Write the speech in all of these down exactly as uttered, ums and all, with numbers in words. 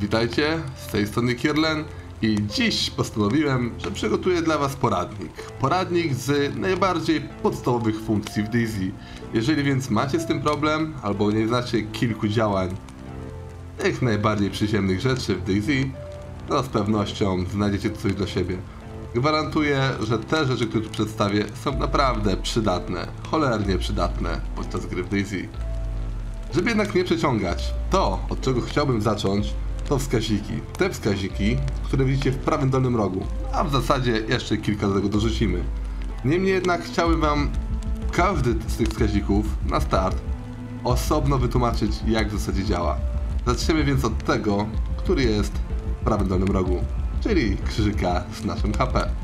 Witajcie, z tej strony Kierlen i dziś postanowiłem, że przygotuję dla Was poradnik. Poradnik z najbardziej podstawowych funkcji w DayZ. Jeżeli więc macie z tym problem, albo nie znacie kilku działań, tych najbardziej przyziemnych rzeczy w DayZ, to z pewnością znajdziecie coś dla siebie. Gwarantuję, że te rzeczy, które tu przedstawię, są naprawdę przydatne, cholernie przydatne podczas gry w DayZ. Żeby jednak nie przeciągać, to, od czego chciałbym zacząć, to wskaziki. Te wskaziki, które widzicie w prawym dolnym rogu, a w zasadzie jeszcze kilka do tego dorzucimy. Niemniej jednak chciałbym Wam każdy z tych wskazików na start osobno wytłumaczyć, jak w zasadzie działa. Zaczniemy więc od tego, który jest w prawym dolnym rogu, czyli krzyżyka z naszym H P.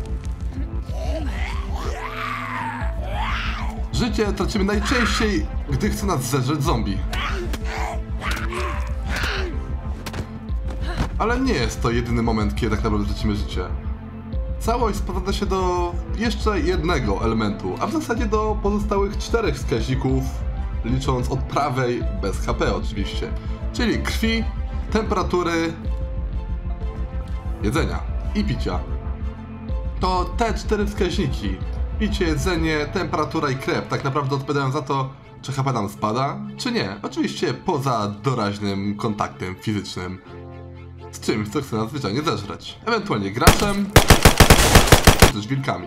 Życie tracimy najczęściej, gdy chce nas zeżreć zombie. Ale nie jest to jedyny moment, kiedy tak naprawdę tracimy życie. Całość sprowadza się do jeszcze jednego elementu, a w zasadzie do pozostałych czterech wskaźników, licząc od prawej bez H P oczywiście. Czyli krwi, temperatury, jedzenia i picia. To te cztery wskaźniki, picie, jedzenie, temperatura i krew, tak naprawdę odpowiadają za to, czy H P nam spada, czy nie. Oczywiście poza doraźnym kontaktem fizycznym z czymś, co chce nas zwyczajnie zeżreć. Ewentualnie graczem, czy też wilkami.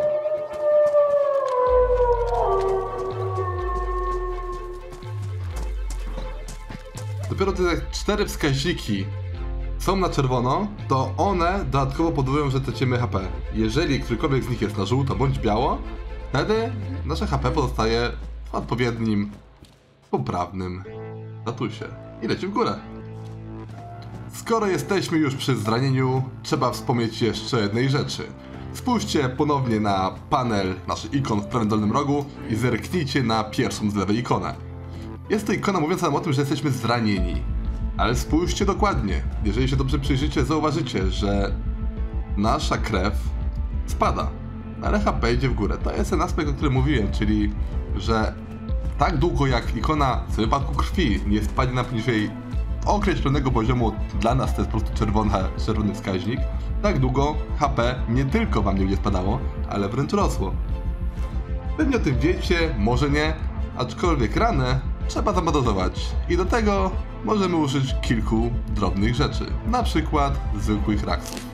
Dopiero te cztery wskaźniki są na czerwono, to one dodatkowo powodują, że tracimy H P. Jeżeli którykolwiek z nich jest na żółto bądź biało, wtedy nasze H P pozostaje w odpowiednim, poprawnym statusie i leci w górę. Skoro jesteśmy już przy zranieniu, trzeba wspomnieć jeszcze jednej rzeczy. Spójrzcie ponownie na panel, nasz ikon w prawym dolnym rogu i zerknijcie na pierwszą z lewej ikonę. Jest to ikona mówiąca nam o tym, że jesteśmy zranieni. Ale spójrzcie dokładnie. Jeżeli się dobrze przyjrzycie, zauważycie, że nasza krew spada, ale H P idzie w górę. To jest ten aspekt, o którym mówiłem, czyli że tak długo jak ikona w wypadku krwi nie spadnie na poniżej określonego poziomu, dla nas to jest po prostu czerwone, czerwony wskaźnik, tak długo H P nie tylko Wam nie będzie spadało, ale wręcz rosło. Pewnie o tym wiecie, może nie, aczkolwiek ranę trzeba zamodować i do tego możemy użyć kilku drobnych rzeczy, na przykład zwykłych raksów.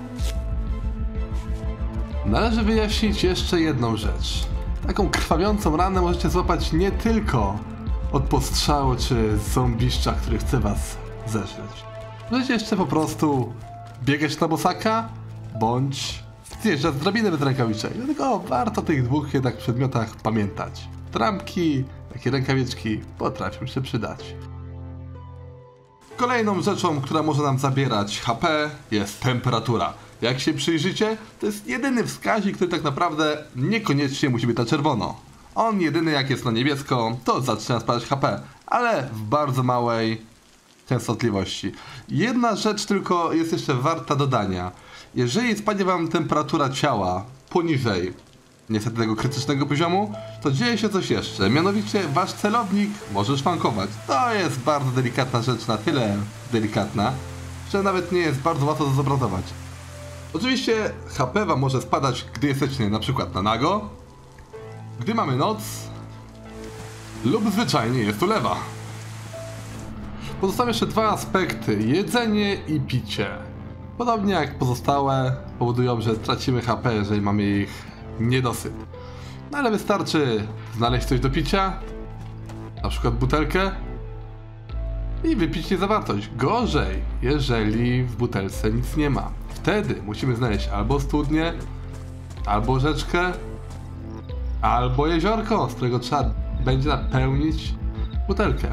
Należy wyjaśnić jeszcze jedną rzecz. Taką krwawiącą ranę możecie złapać nie tylko od postrzału czy zombiszcza, który chce Was zeżreć. Możecie jeszcze po prostu biegać na bosaka, bądź zjeżdżać z drabiny bez rękawiczek. Dlatego warto o tych dwóch jednak przedmiotach pamiętać. Trampki, takie rękawiczki potrafią się przydać. Kolejną rzeczą, która może nam zabierać H P, jest temperatura. Jak się przyjrzycie, to jest jedyny wskaźnik, który tak naprawdę niekoniecznie musi być na czerwono. On jedyny, jak jest na niebiesko, to zaczyna spadać H P, ale w bardzo małej częstotliwości. Jedna rzecz tylko jest jeszcze warta dodania. Jeżeli spadnie Wam temperatura ciała poniżej niestety tego krytycznego poziomu, to dzieje się coś jeszcze. Mianowicie Wasz celownik może szwankować. To jest bardzo delikatna rzecz, na tyle delikatna, że nawet nie jest bardzo łatwo to zobrazować. Oczywiście H P Wam może spadać, gdy jesteście na przykład na nago, gdy mamy noc, lub zwyczajnie jest ulewa. Pozostają jeszcze dwa aspekty, jedzenie i picie. Podobnie jak pozostałe, powodują, że tracimy H P, jeżeli mamy ich niedosyt. No ale wystarczy znaleźć coś do picia, na przykład butelkę, i wypić jej zawartość. Gorzej, jeżeli w butelce nic nie ma. Wtedy musimy znaleźć albo studnię, albo rzeczkę, albo jeziorko, z którego trzeba będzie napełnić butelkę.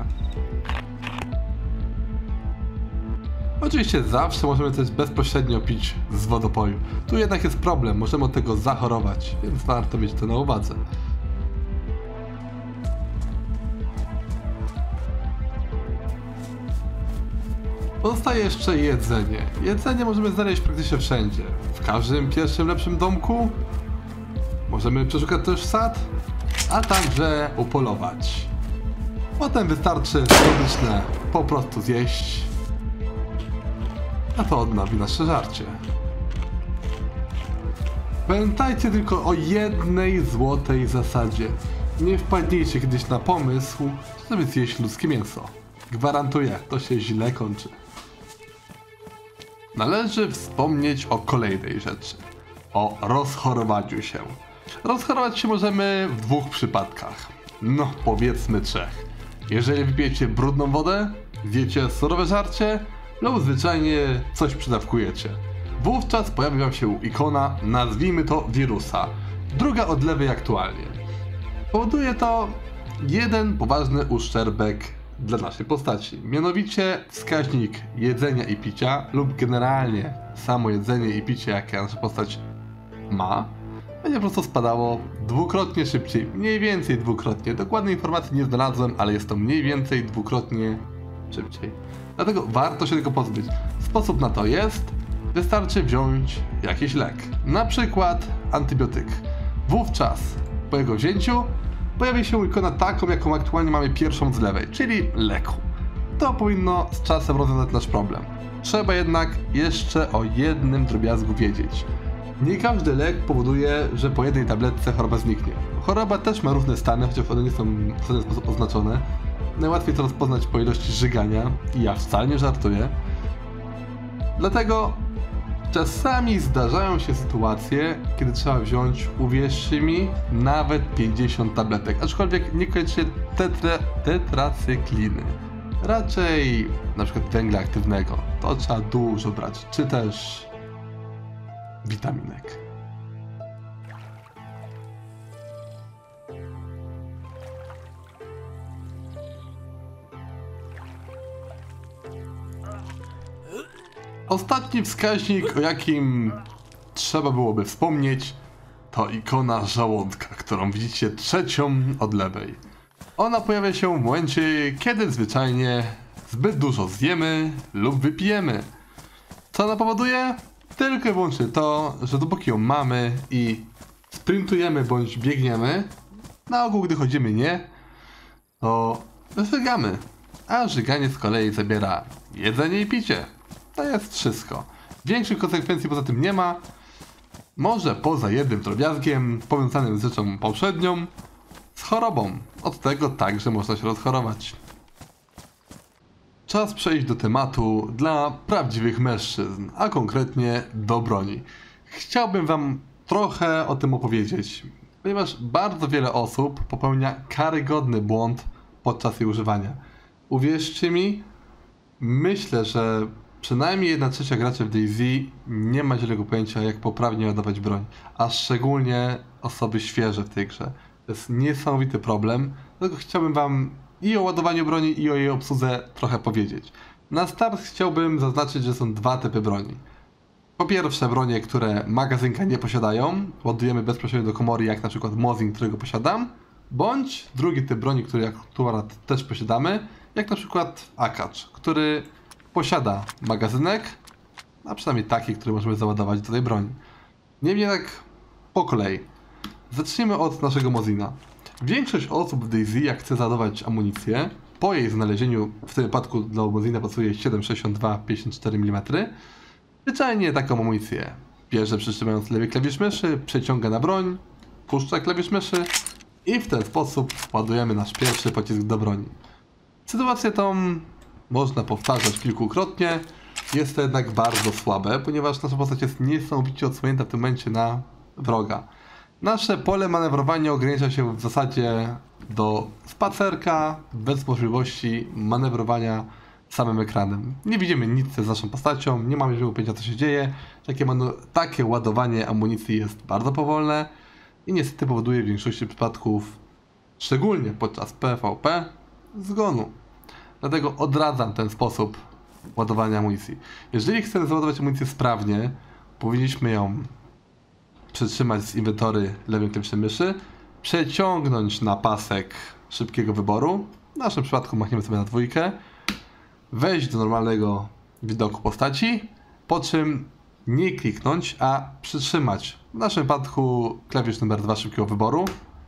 Oczywiście zawsze możemy też bezpośrednio pić z wodopoju. Tu jednak jest problem, możemy od tego zachorować, więc warto mieć to na uwadze. Pozostaje jeszcze jedzenie. Jedzenie możemy znaleźć praktycznie wszędzie. W każdym pierwszym lepszym domku. Możemy przeszukać też sad, a także upolować. Potem wystarczy słodyczne po prostu zjeść a to odnowi nasze żarcie. Pamiętajcie tylko o jednej złotej zasadzie. Nie wpadnijcie kiedyś na pomysł, żeby zjeść ludzkie mięso. Gwarantuję, to się źle kończy. Należy wspomnieć o kolejnej rzeczy. O rozchorowaniu się. Rozchorować się możemy w dwóch przypadkach. No, powiedzmy trzech. Jeżeli wypijecie brudną wodę, zjecie surowe żarcie lub zwyczajnie coś przydawkujecie. Wówczas pojawi wam się ikona, nazwijmy to wirusa. Druga od lewej aktualnie. Powoduje to jeden poważny uszczerbek dla naszej postaci. Mianowicie wskaźnik jedzenia i picia lub generalnie samo jedzenie i picie, jakie nasza postać ma, będzie po prostu spadało dwukrotnie szybciej, mniej więcej dwukrotnie. Dokładnej informacji nie znalazłem, ale jest to mniej więcej dwukrotnie szybciej. Dlatego warto się tego pozbyć. Sposób na to jest, wystarczy wziąć jakiś lek, na przykład antybiotyk. Wówczas po jego wzięciu pojawi się ikona taką, jaką aktualnie mamy pierwszą z lewej, czyli leku. To powinno z czasem rozwiązać nasz problem. Trzeba jednak jeszcze o jednym drobiazgu wiedzieć. Nie każdy lek powoduje, że po jednej tabletce choroba zniknie. Choroba też ma różne stany, chociaż one nie są w żaden sposób oznaczone. Najłatwiej to rozpoznać po ilości żygania i ja wcale nie żartuję. Dlatego czasami zdarzają się sytuacje, kiedy trzeba wziąć, uwierzcie mi, nawet pięćdziesiąt tabletek, aczkolwiek niekoniecznie tetra, tetracykliny. Raczej na przykład węgla aktywnego, to trzeba dużo brać, czy też witaminek. Ostatni wskaźnik, o jakim trzeba byłoby wspomnieć, to ikona żołądka, którą widzicie trzecią od lewej. Ona pojawia się w momencie, kiedy zwyczajnie zbyt dużo zjemy lub wypijemy. Co ona powoduje? Tylko i wyłącznie to, że dopóki ją mamy i sprintujemy bądź biegniemy, na ogół gdy chodzimy nie, to żygamy. A żyganie z kolei zabiera jedzenie i picie. To jest wszystko. Większych konsekwencji poza tym nie ma. Może poza jednym drobiazgiem powiązanym z rzeczą poprzednią, z chorobą. Od tego także można się rozchorować. Czas przejść do tematu dla prawdziwych mężczyzn, a konkretnie do broni. Chciałbym wam trochę o tym opowiedzieć, ponieważ bardzo wiele osób popełnia karygodny błąd podczas jej używania. Uwierzcie mi, myślę, że przynajmniej jedna trzecia graczy w DayZ nie ma zielonego pojęcia, jak poprawnie ładować broń, a szczególnie osoby świeże w tej grze. To jest niesamowity problem, dlatego chciałbym wam i o ładowaniu broni, i o jej obsłudze trochę powiedzieć. Na start chciałbym zaznaczyć, że są dwa typy broni. Po pierwsze bronie, które magazynka nie posiadają, ładujemy bezpośrednio do komory, jak na przykład Mosin, którego posiadam, bądź drugi typ broni, który akurat też posiadamy, jak na przykład Akacz, który posiada magazynek, a przynajmniej taki, który możemy załadować do tej broni. Niemniej jednak po kolei. Zacznijmy od naszego Mosina. Większość osób w DayZ, jak chce załadować amunicję, po jej znalezieniu, w tym wypadku dla Mosina pasuje siedem sześćdziesiąt dwa pięćdziesiąt cztery milimetry, zwyczajnie taką amunicję bierze, przytrzymając lewy klawisz myszy, przeciąga na broń, puszcza klawisz myszy i w ten sposób ładujemy nasz pierwszy pocisk do broni. Sytuację tą można powtarzać kilkukrotnie, jest to jednak bardzo słabe, ponieważ nasza postać jest niesamowicie odsłonięta w tym momencie na wroga. Nasze pole manewrowania ogranicza się w zasadzie do spacerka, bez możliwości manewrowania samym ekranem. Nie widzimy nic z naszą postacią, nie mamy żadnego pojęcia, co się dzieje. Takie, takie ładowanie amunicji jest bardzo powolne i niestety powoduje w większości przypadków, szczególnie podczas PvP, zgonu. Dlatego odradzam ten sposób ładowania amunicji. Jeżeli chcemy załadować amunicję sprawnie, powinniśmy ją przytrzymać z inwentory lewym klawiszem myszy, przeciągnąć na pasek szybkiego wyboru, w naszym przypadku machniemy sobie na dwójkę, wejść do normalnego widoku postaci, po czym nie kliknąć, a przytrzymać w naszym wypadku klawisz numer dwa szybkiego wyboru,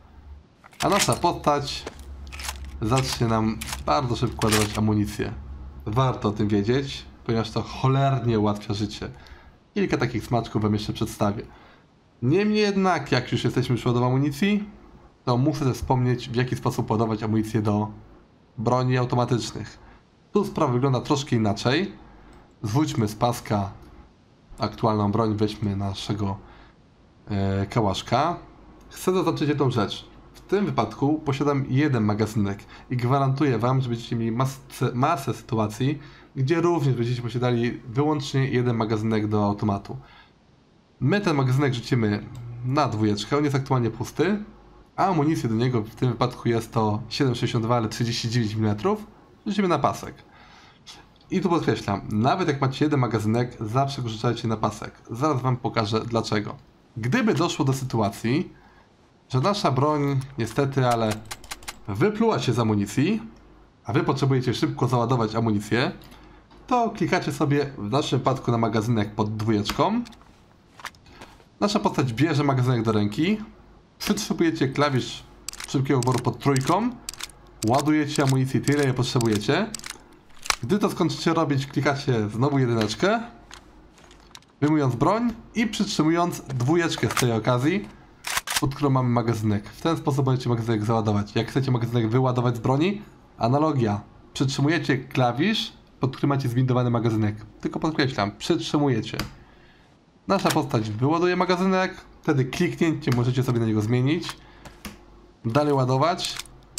a nasza postać zacznie nam bardzo szybko ładować amunicję. Warto o tym wiedzieć, ponieważ to cholernie ułatwia życie. Kilka takich smaczków wam jeszcze przedstawię. Niemniej jednak, jak już jesteśmy przy ładowaniu amunicji, to muszę też wspomnieć, w jaki sposób ładować amunicję do broni automatycznych. Tu sprawa wygląda troszkę inaczej. Zwróćmy z paska aktualną broń, weźmy naszego e, kałaszka. Chcę zaznaczyć jedną rzecz. W tym wypadku posiadam jeden magazynek i gwarantuję wam, że będziecie mieli masę, masę sytuacji, gdzie również będziecie posiadali wyłącznie jeden magazynek do automatu. My ten magazynek rzucimy na dwójeczkę, on jest aktualnie pusty, a amunicję do niego w tym wypadku jest to siedem przecinek sześćdziesiąt dwa, ale trzydzieści dziewięć milimetrów, rzucimy na pasek. I tu podkreślam, nawet jak macie jeden magazynek, zawsze go rzucajcie na pasek. Zaraz wam pokażę dlaczego. Gdyby doszło do sytuacji, że nasza broń niestety, ale wypluła się z amunicji, a wy potrzebujecie szybko załadować amunicję, to klikacie sobie w naszym wypadku na magazynek pod dwójeczką. Nasza postać bierze magazynek do ręki, przytrzymujecie klawisz szybkiego wyboru pod trójką, ładujecie amunicję tyle, ile potrzebujecie. Gdy to skończycie robić, klikacie znowu jedyneczkę, wyjmując broń i przytrzymując dwójeczkę z tej okazji, pod którą mamy magazynek. W ten sposób możecie magazynek załadować. Jak chcecie magazynek wyładować z broni, analogia. Przytrzymujecie klawisz, pod którym macie zwindowany magazynek. Tylko podkreślam, przytrzymujecie. Nasza postać wyładuje magazynek, wtedy kliknięcie możecie sobie na niego zmienić. Dalej ładować.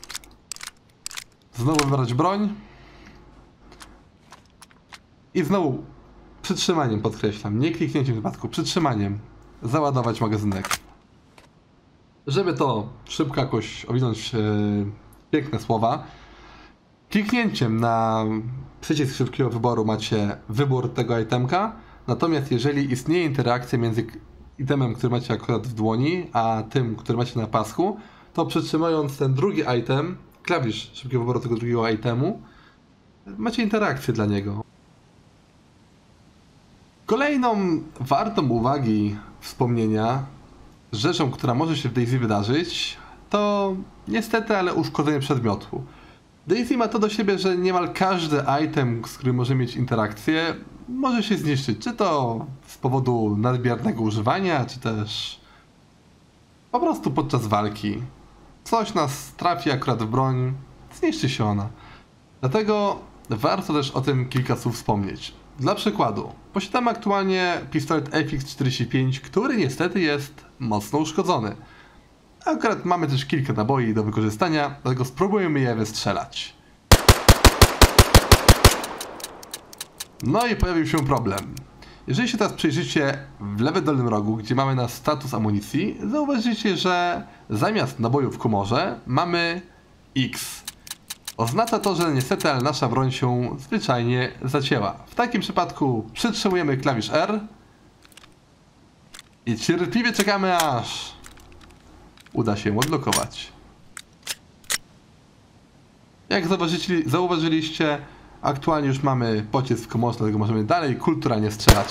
Znowu wybrać broń. I znowu przytrzymaniem, podkreślam, nie kliknięciem w wypadku, przytrzymaniem załadować magazynek. Żeby to szybko jakoś owinąć e, piękne słowa, kliknięciem na przycisk szybkiego wyboru macie wybór tego itemka, natomiast jeżeli istnieje interakcja między itemem, który macie akurat w dłoni, a tym, który macie na pasku, to przytrzymując ten drugi item, klawisz szybkiego wyboru tego drugiego itemu, macie interakcję dla niego. Kolejną wartą uwagi wspomnienia rzeczą, która może się w DayZ wydarzyć, to niestety, ale uszkodzenie przedmiotu. DayZ ma to do siebie, że niemal każdy item, z którym może mieć interakcję, może się zniszczyć. Czy to z powodu nadmiernego używania, czy też po prostu podczas walki. Coś nas trafi akurat w broń, zniszczy się ona. Dlatego warto też o tym kilka słów wspomnieć. Dla przykładu, posiadamy aktualnie pistolet F X czterdzieści pięć, który niestety jest mocno uszkodzony. Akurat mamy też kilka naboi do wykorzystania, dlatego spróbujemy je wystrzelać. No i pojawił się problem. Jeżeli się teraz przyjrzycie w lewym dolnym rogu, gdzie mamy nasz status amunicji, zauważycie, że zamiast nabojów w komorze mamy X. Oznacza to, że niestety, ale nasza broń się zwyczajnie zacięła. W takim przypadku przytrzymujemy klawisz R i cierpliwie czekamy, aż uda się odblokować. Jak zauważyliście, aktualnie już mamy pocisk w komorze, dlatego możemy dalej kulturalnie strzelać.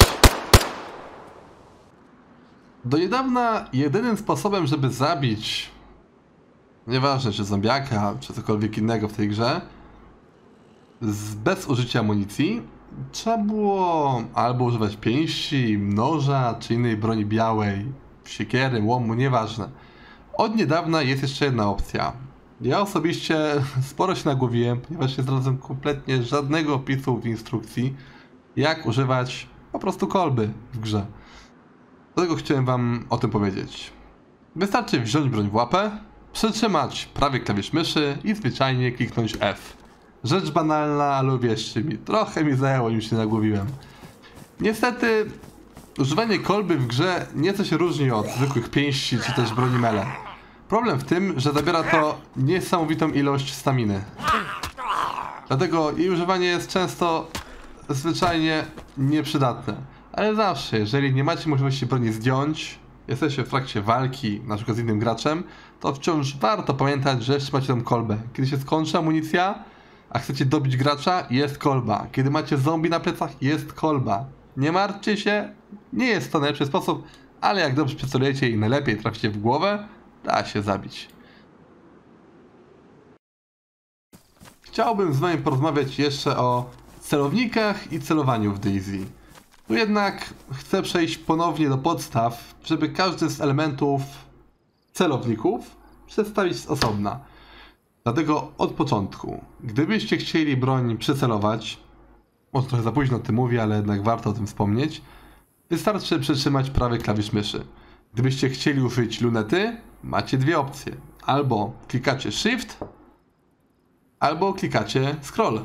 Do niedawna jedynym sposobem, żeby zabić, nieważne czy zombiaka, czy cokolwiek innego w tej grze, z, bez użycia amunicji, trzeba było albo używać pięści, noża, czy innej broni białej, siekiery, łomu, nieważne. Od niedawna jest jeszcze jedna opcja. Ja osobiście sporo się nagłowiłem, ponieważ nie znalazłem kompletnie żadnego opisu w instrukcji, jak używać po prostu kolby w grze. Dlatego chciałem wam o tym powiedzieć. Wystarczy wziąć broń w łapę, przytrzymać prawy klawisz myszy i zwyczajnie kliknąć F. Rzecz banalna, ale uwierzcie mi, trochę mi zajęło, nim się nagłowiłem. Niestety, używanie kolby w grze nieco się różni od zwykłych pięści czy też broni melee. Problem w tym, że zabiera to niesamowitą ilość staminy. Dlatego jej używanie jest często zwyczajnie nieprzydatne. Ale zawsze, jeżeli nie macie możliwości broni zdjąć, jesteście w trakcie walki, na przykład z innym graczem, to wciąż warto pamiętać, że jeszcze macie tą kolbę. Kiedy się skończy amunicja, a chcecie dobić gracza, jest kolba. Kiedy macie zombie na plecach, jest kolba. Nie martwcie się, nie jest to najlepszy sposób, ale jak dobrze przycelujecie i najlepiej traficie w głowę, da się zabić. Chciałbym z wami porozmawiać jeszcze o celownikach i celowaniu w DayZ. Tu jednak chcę przejść ponownie do podstaw, żeby każdy z elementów celowników przedstawić z osobna. Dlatego od początku, gdybyście chcieli broń przycelować, może trochę za późno o tym mówię, ale jednak warto o tym wspomnieć, wystarczy przytrzymać prawy klawisz myszy. Gdybyście chcieli użyć lunety, macie dwie opcje. Albo klikacie Shift, albo klikacie Scroll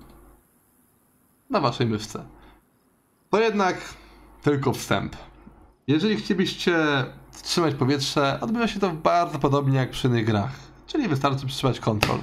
na waszej myszce. To jednak tylko wstęp. Jeżeli chcielibyście wstrzymać powietrze, odbywa się to bardzo podobnie jak przy innych grach, czyli wystarczy przytrzymać Ctrl.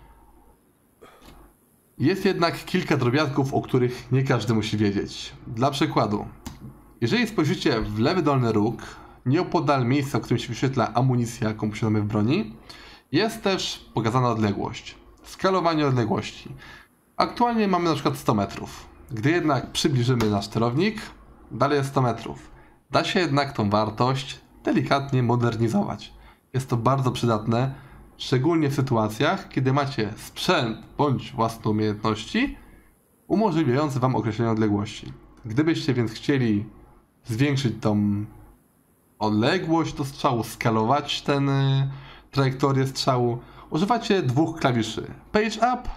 Jest jednak kilka drobiazgów, o których nie każdy musi wiedzieć. Dla przykładu, jeżeli spojrzycie w lewy dolny róg, nieopodal miejsca, w którym się wyświetla amunicja, jaką posiadamy w broni, jest też pokazana odległość. Skalowanie odległości. Aktualnie mamy na przykład sto metrów. Gdy jednak przybliżymy nasz celownik, dalej jest sto metrów. Da się jednak tą wartość delikatnie modernizować. Jest to bardzo przydatne, szczególnie w sytuacjach, kiedy macie sprzęt bądź własne umiejętności umożliwiające wam określenie odległości. Gdybyście więc chcieli zwiększyć tą odległość do strzału, skalować ten y, trajektorię strzału, używacie dwóch klawiszy Page Up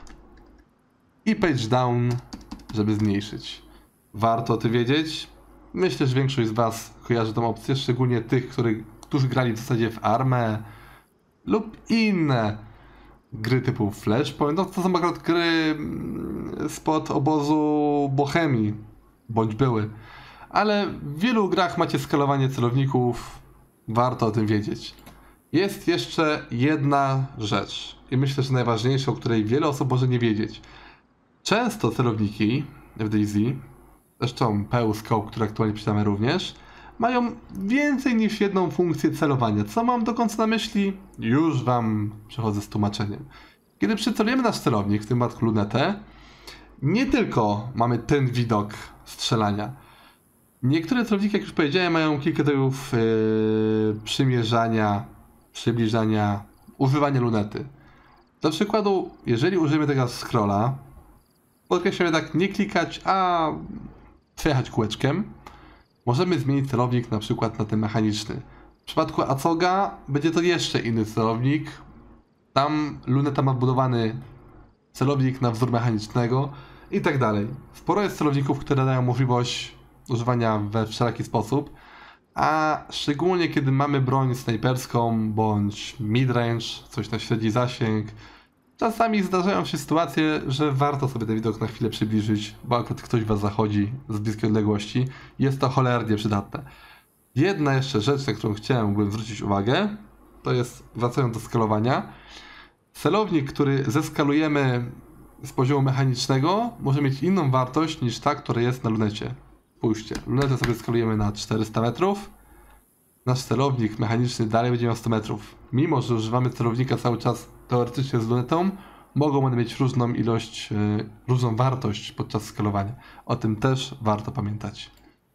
i Page Down, żeby zmniejszyć. Warto o tym wiedzieć. Myślę, że większość z was kojarzy tą opcję, szczególnie tych, który, którzy grali w zasadzie w Armę lub inne gry typu Flashpoint. No to są akurat gry spod obozu Bohemii, bądź były. Ale w wielu grach macie skalowanie celowników, warto o tym wiedzieć. Jest jeszcze jedna rzecz i myślę, że najważniejsza, o której wiele osób może nie wiedzieć. Często celowniki w DayZ, zresztą P U Scope, który aktualnie czytamy również, mają więcej niż jedną funkcję celowania. Co mam do końca na myśli? Już wam przechodzę z tłumaczeniem. Kiedy przycelujemy nasz celownik, w tym przypadku lunetę, nie tylko mamy ten widok strzelania. Niektóre celowniki, jak już powiedziałem, mają kilka trybów yy, przymierzania, przybliżania, używania lunety. Do przykładu, jeżeli użyjemy tego scrolla, podkreślam tak, nie klikać, a przejechać kółeczkiem, możemy zmienić celownik na przykład na ten mechaniczny. W przypadku Acoga będzie to jeszcze inny celownik. Tam luneta ma wbudowany celownik na wzór mechanicznego i tak dalej. Sporo jest celowników, które dają możliwość używania we wszelaki sposób, a szczególnie kiedy mamy broń snajperską bądź midrange, coś na średni zasięg, czasami zdarzają się sytuacje, że warto sobie ten widok na chwilę przybliżyć, bo akurat ktoś was zachodzi z bliskiej odległości. Jest to cholernie przydatne. Jedna jeszcze rzecz, na którą chciałem zwrócić uwagę, to jest, wracając do skalowania, celownik, który zeskalujemy z poziomu mechanicznego, może mieć inną wartość niż ta, która jest na lunecie. Spójrzcie, lunetę sobie skalujemy na czterysta metrów, nasz celownik mechaniczny dalej będzie miał sto metrów. Mimo że używamy celownika cały czas teoretycznie z lunetą, mogą one mieć różną ilość, yy, różną wartość podczas skalowania. O tym też warto pamiętać.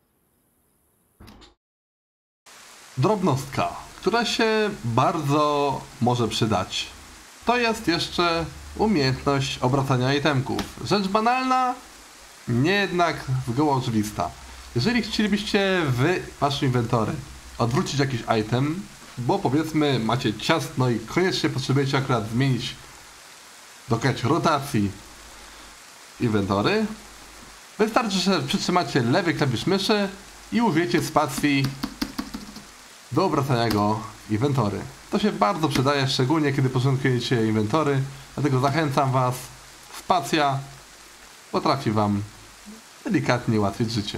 Drobnostka, która się bardzo może przydać. To jest jeszcze umiejętność obracania itemków. Rzecz banalna, nie jednak zgoła oczywista. Jeżeli chcielibyście w waszym inwentory odwrócić jakiś item, bo powiedzmy macie ciasno i koniecznie potrzebujecie akurat zmienić, dokonać rotacji inwentory, wystarczy, że przytrzymacie lewy klawisz myszy i użyjecie spacji do obracania go inwentory. To się bardzo przydaje, szczególnie kiedy początkujecie inwentory, dlatego zachęcam was, spacja potrafi wam delikatnie ułatwić życie.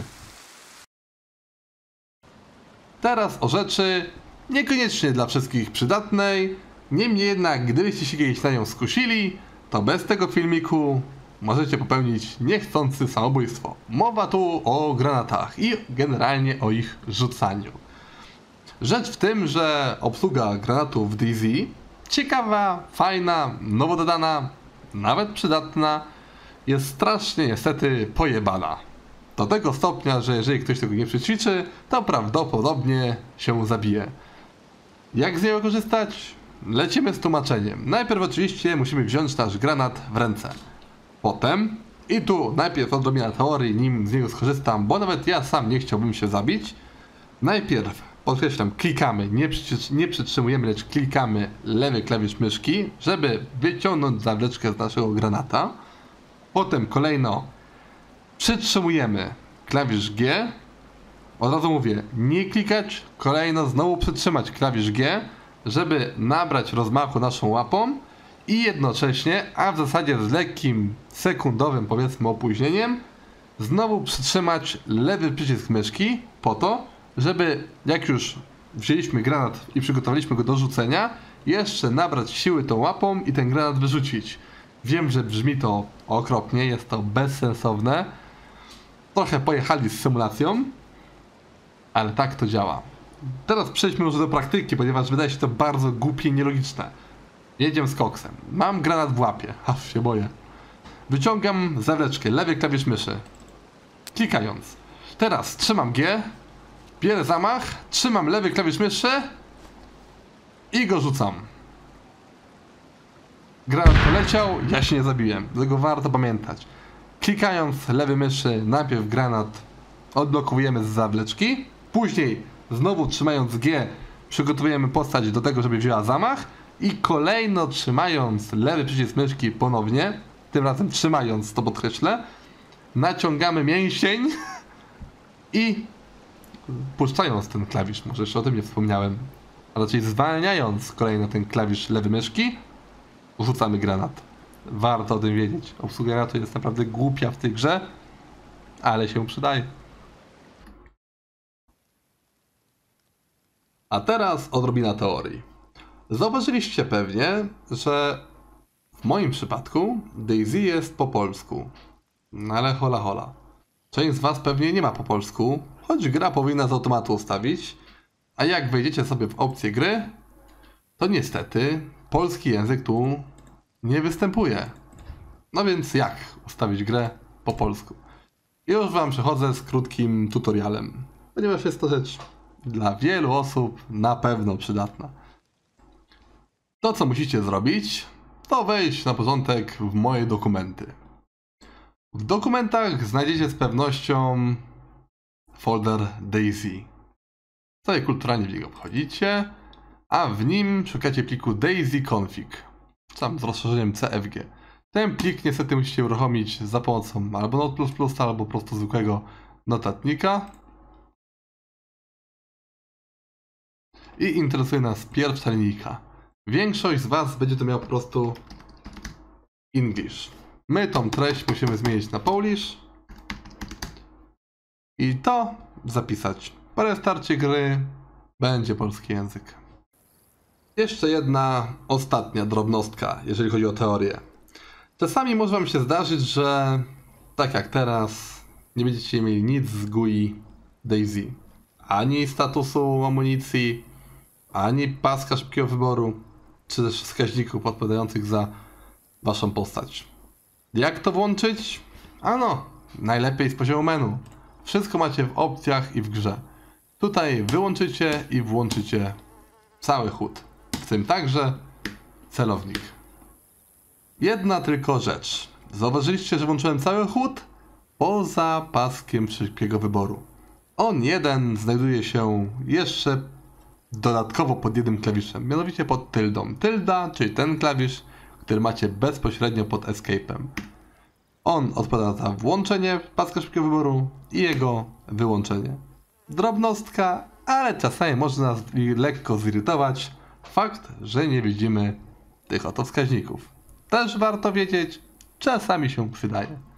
Teraz o rzeczy niekoniecznie dla wszystkich przydatnej, niemniej jednak gdybyście się kiedyś na nią skusili, to bez tego filmiku możecie popełnić niechcący samobójstwo. Mowa tu o granatach i generalnie o ich rzucaniu. Rzecz w tym, że obsługa granatów w DayZ ciekawa, fajna, nowo dodana, nawet przydatna, jest strasznie niestety pojebana. Do tego stopnia, że jeżeli ktoś tego nie przećwiczy, to prawdopodobnie się zabije. Jak z niego korzystać? Lecimy z tłumaczeniem. Najpierw oczywiście musimy wziąć nasz granat w ręce. Potem I tu najpierw odrobina teorii, nim z niego skorzystam, bo nawet ja sam nie chciałbym się zabić. Najpierw, podkreślam, klikamy, nie, przy, nie przytrzymujemy, lecz klikamy lewy klawisz myszki, żeby wyciągnąć zawleczkę z naszego granata. Potem kolejno przytrzymujemy klawisz G. Od razu mówię, nie klikać, kolejno znowu przytrzymać klawisz G, żeby nabrać rozmachu naszą łapą i jednocześnie, a w zasadzie z lekkim sekundowym, powiedzmy, opóźnieniem, znowu przytrzymać lewy przycisk myszki po to, żeby jak już wzięliśmy granat i przygotowaliśmy go do rzucenia, jeszcze nabrać siły tą łapą i ten granat wyrzucić. Wiem, że brzmi to okropnie, jest to bezsensowne. Trochę pojechali z symulacją, ale tak to działa. Teraz przejdźmy już do praktyki, ponieważ wydaje się to bardzo głupie i nielogiczne. Jedziemy z koksem. Mam granat w łapie. Aż się boję. Wyciągam zawleczkę, lewy klawisz myszy. Klikając. Teraz trzymam G, bierę zamach, trzymam lewy klawisz myszy i go rzucam. Granat poleciał, ja się nie zabiłem. Dlatego warto pamiętać. Klikając lewy myszy, najpierw granat odblokowujemy z zawleczki, później znowu trzymając G przygotowujemy postać do tego, żeby wzięła zamach i kolejno trzymając lewy przycisk myszki ponownie, tym razem trzymając, to podkreślę, naciągamy mięsień i puszczając ten klawisz, może jeszcze o tym nie wspomniałem, a raczej zwalniając kolejno ten klawisz lewy myszki, rzucamy granat. Warto o tym wiedzieć. Obsługa granatu jest naprawdę głupia w tej grze, ale się przydaje. A teraz odrobina teorii. Zauważyliście pewnie, że w moim przypadku DayZ jest po polsku. No ale hola hola. Część z was pewnie nie ma po polsku, choć gra powinna z automatu ustawić. A jak wejdziecie sobie w opcję gry, to niestety polski język tu nie występuje. No więc jak ustawić grę po polsku? I już wam przechodzę z krótkim tutorialem, ponieważ jest to rzecz dla wielu osób na pewno przydatna. To, co musicie zrobić, to wejść na początek w moje dokumenty. W dokumentach znajdziecie z pewnością folder DayZ. Sobie kulturalnie w niego wchodzicie, a w nim szukacie pliku dayzconfig, tam z rozszerzeniem C F G. Ten plik niestety musicie uruchomić za pomocą albo Node plus plus, albo po prostu zwykłego notatnika. I interesuje nas pierwsza linijka. Większość z was będzie to miała po prostu English. My tą treść musimy zmienić na Polish i to zapisać. Po restarcie gry będzie polski język. Jeszcze jedna ostatnia drobnostka, jeżeli chodzi o teorię. Czasami może wam się zdarzyć, że tak jak teraz nie będziecie mieli nic z G U I DayZ. Ani statusu amunicji, ani paska szybkiego wyboru, czy też wskaźników odpowiadających za waszą postać. Jak to włączyć? Ano, najlepiej z poziomu menu. Wszystko macie w opcjach i w grze. Tutaj wyłączycie i włączycie cały chód. W tym także celownik. Jedna tylko rzecz. Zauważyliście, że włączyłem cały chód poza paskiem szybkiego wyboru. On jeden znajduje się jeszcze dodatkowo pod jednym klawiszem, mianowicie pod tyldą. Tylda, czyli ten klawisz, który macie bezpośrednio pod escape'em. On odpowiada za włączenie paska szybkiego wyboru i jego wyłączenie. Drobnostka, ale czasami może nas lekko zirytować fakt, że nie widzimy tych oto wskaźników. Też warto wiedzieć, czasami się przydaje.